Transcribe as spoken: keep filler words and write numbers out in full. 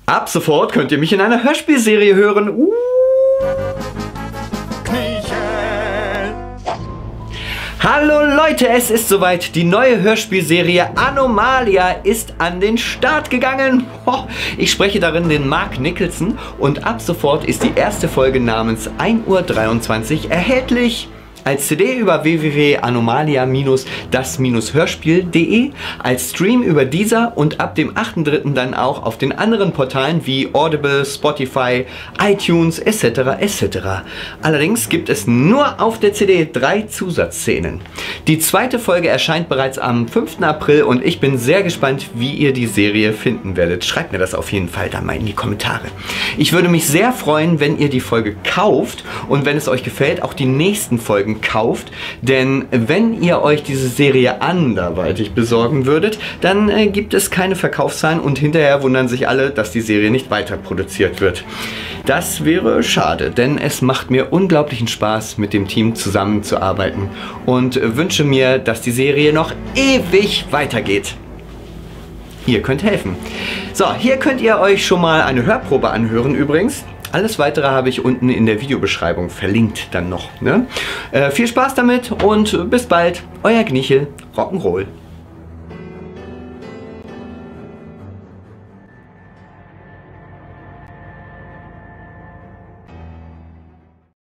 Ab sofort könnt ihr mich in einer Hörspielserie hören. Uh. Hallo Leute, es ist soweit. Die neue Hörspielserie Anomalia ist an den Start gegangen. Ich spreche darin den Mark Nicholson und ab sofort ist die erste Folge namens ein Uhr dreiundzwanzig erhältlich. Als C D über w w w punkt anomalia Bindestrich das Hörspiel punkt de, als Stream über Deezer und ab dem achten dritten dann auch auf den anderen Portalen wie Audible, Spotify, iTunes et cetera et cetera. Allerdings gibt es nur auf der C D drei Zusatzszenen. Die zweite Folge erscheint bereits am fünften April und ich bin sehr gespannt, wie ihr die Serie finden werdet. Schreibt mir das auf jeden Fall dann mal in die Kommentare. Ich würde mich sehr freuen, wenn ihr die Folge kauft und wenn es euch gefällt, auch die nächsten Folgen kauft, denn wenn ihr euch diese Serie anderweitig besorgen würdet, dann äh, gibt es keine Verkaufszahlen und hinterher wundern sich alle, dass die Serie nicht weiter produziert wird. Das wäre schade, denn es macht mir unglaublichen Spaß, mit dem Team zusammenzuarbeiten und äh, wünsche mir, dass die Serie noch ewig weitergeht. Ihr könnt helfen. So, hier könnt ihr euch schon mal eine Hörprobe anhören übrigens. Alles weitere habe ich unten in der Videobeschreibung verlinkt dann noch. Ne? Äh, viel Spaß damit und bis bald. Euer Gnichel, Rock'n'Roll.